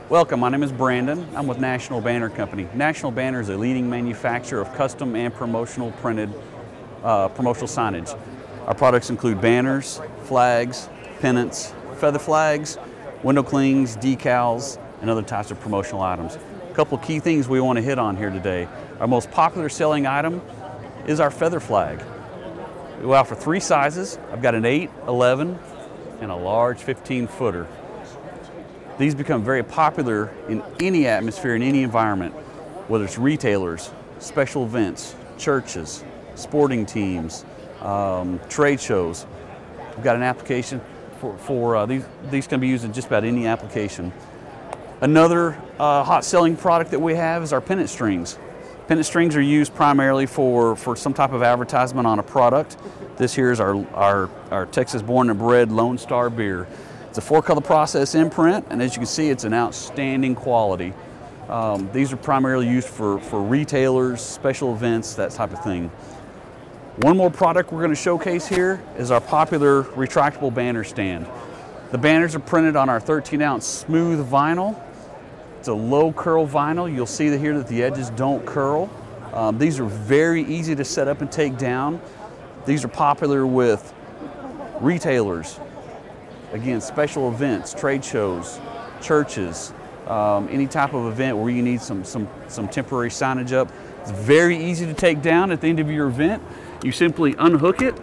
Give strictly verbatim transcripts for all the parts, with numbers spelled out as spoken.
Welcome, my name is Brandon. I'm with National Banner Company. National Banner is a leading manufacturer of custom and promotional printed uh, promotional signage. Our products include banners, flags, pennants, feather flags, window clings, decals, and other types of promotional items. A couple of key things we want to hit on here today. Our most popular selling item is our feather flag. We offer three sizes. I've got an eight, eleven, and a large fifteen footer. These become very popular in any atmosphere, in any environment, whether it's retailers, special events, churches, sporting teams, um, trade shows. We've got an application for, for uh, these, these can be used in just about any application. Another uh, hot selling product that we have is our pennant strings. Pennant strings are used primarily for, for some type of advertisement on a product. This here is our, our, our Texas born and bred Lone Star beer. It's a four color process imprint, and as you can see, it's an outstanding quality. Um, these are primarily used for, for retailers, special events, that type of thing. One more product we're going to showcase here is our popular retractable banner stand. The banners are printed on our thirteen ounce smooth vinyl. It's a low curl vinyl. You'll see that here that the edges don't curl. Um, these are very easy to set up and take down. These are popular with retailers, again, special events, trade shows, churches, um, any type of event where you need some, some, some temporary signage up. It's very easy to take down at the end of your event. You simply unhook it.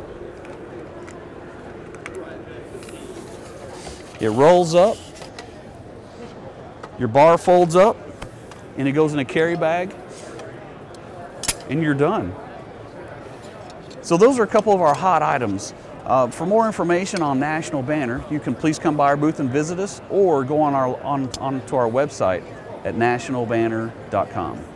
It rolls up. Your bar folds up and it goes in a carry bag and you're done. So those are a couple of our hot items. Uh, for more information on National Banner, you can please come by our booth and visit us, or go on our on, on to our website at national banner dot com.